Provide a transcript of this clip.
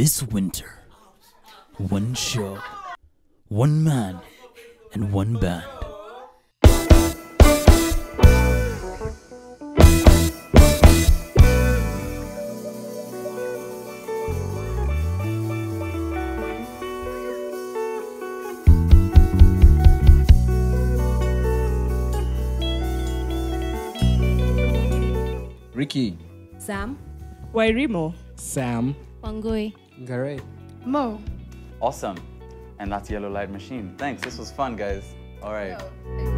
This winter, one show, one man, and one band. Ricky. Sam. Wairimo. Sam. Wangui. Garay. Mo. Awesome. And that's Yellow Light Machine. Thanks. This was fun, guys. All right.